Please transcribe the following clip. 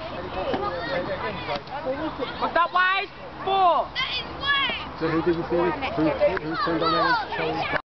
What's that wise? 4. So who did you see? Who turned on there?